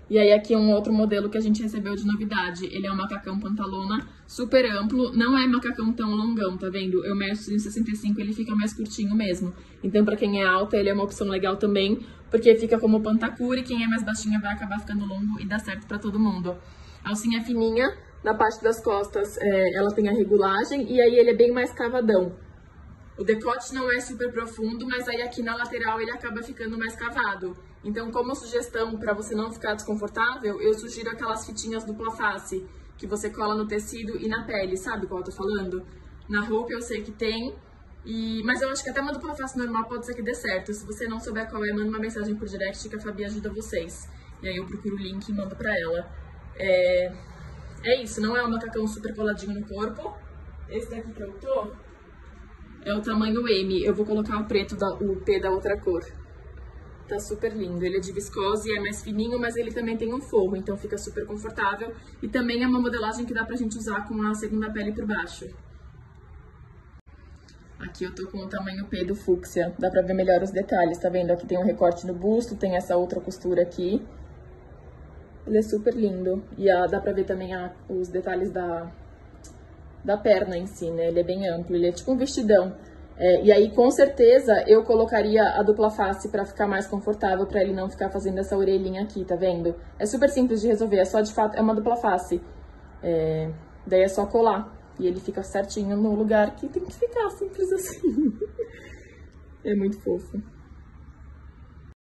E aí aqui um outro modelo que a gente recebeu de novidade. Ele é um macacão pantalona super amplo, não é macacão tão longão, tá vendo? Eu meço em 65, ele fica mais curtinho mesmo. Então pra quem é alta, ele é uma opção legal também, porque fica como pantacura e quem é mais baixinha vai acabar ficando longo e dá certo pra todo mundo. A alcinha fininha, na parte das costas ela tem a regulagem e aí ele é bem mais cavadão. O decote não é super profundo, mas aí aqui na lateral ele acaba ficando mais cavado. Então, como sugestão para você não ficar desconfortável, eu sugiro aquelas fitinhas dupla face, que você cola no tecido e na pele, sabe qual eu tô falando? Na roupa eu sei que tem, mas eu acho que até uma dupla face normal pode ser que dê certo. Se você não souber qual é, manda uma mensagem por direct que a Fabi ajuda vocês. E aí eu procuro o link e mando pra ela. É isso, não é um macacão super coladinho no corpo. Esse daqui que eu tô é o tamanho M. Eu vou colocar o preto, o P da outra cor. Tá super lindo. Ele é de viscose, é mais fininho, mas ele também tem um forro, então fica super confortável. E também é uma modelagem que dá pra gente usar com a segunda pele por baixo. Aqui eu tô com o tamanho P do fúcsia. Dá pra ver melhor os detalhes, tá vendo? Aqui tem um recorte no busto, tem essa outra costura aqui. Ele é super lindo. E dá pra ver também os detalhes da perna em si, né? Ele é bem amplo, ele é tipo um vestidão. E aí, com certeza, eu colocaria a dupla face pra ficar mais confortável, pra ele não ficar fazendo essa orelhinha aqui, tá vendo? É super simples de resolver, é só de fato, é uma dupla face. Daí é só colar, e ele fica certinho no lugar que tem que ficar, simples assim. É muito fofo.